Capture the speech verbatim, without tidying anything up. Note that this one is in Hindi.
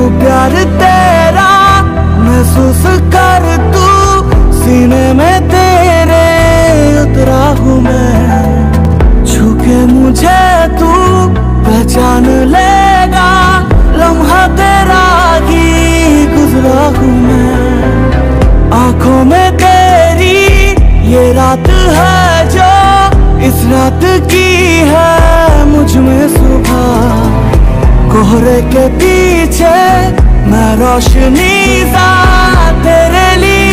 प्यार तेरा महसूस कर तू, सीने में तेरे उतरा हूँ मैं। छू के मुझे तू पहचान लेगा, लम्हा तेरा ही गुजरा हूँ मैं। आंखों में तेरी ये रात है जो इस रात की है मुझ में सुबह। कोहरे के पीछे मैं रोशनी सा तेरे लिए